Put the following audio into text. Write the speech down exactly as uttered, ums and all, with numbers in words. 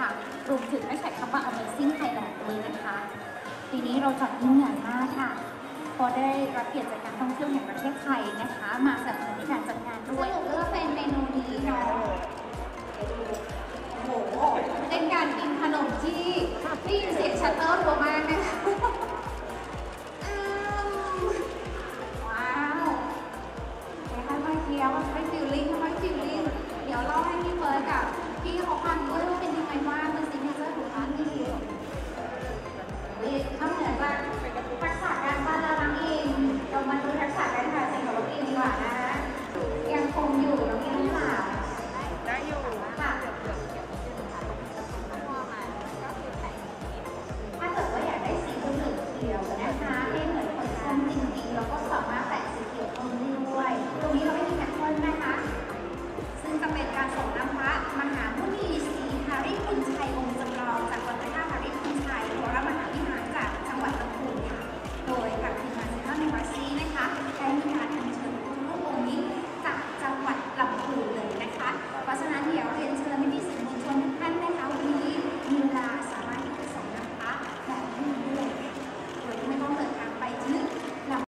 ค่ะรวมถึงแฮชแท็กคำว่า Amazing Thailand ด้วยนะคะปีนี้เราจัดยิ่งใหญ่มากค่ะพอได้รับเกียรติจากการท่องเที่ยวแห่งประเทศไทยนะคะมาสนับสนุนในการจัดงานด้วยสรุปเลือกเป็นเมนูนี้เนาะโอ้โหเป็นการกินขนมที่ได้ยินเสียงชัตเตอร์รัวมากนะคะว้าวค่อยๆเคี้ยวค่อยๆฟิลลิ่งค่อยๆฟิลลิ่งเดี๋ยวเล่าให้พี่เฟิร์สกับพี่เขาฟังด้วยว่าเป็นยังไงบ้างเป็นซิกเนเจอร์ของร้านนี้นอกเหนือจากทักษะการปั้นและล้างเองเรามาดูทักษะการทำเองของเราเองดีกว่านะยังคงอยู่น้องเองหรือเปล่าได้อยู่ค่ะถ้าเกิดว่าอยากได้สีเหลืองเขียวนะคะให้เหมือนคนส้มจริงๆแล้วก็สามารถแตะสีเขียวตรงนี้ด้วยตรงนี้เราไม่มีแพทเทิร์นนะคะซึ่งจะเป็นการส่ง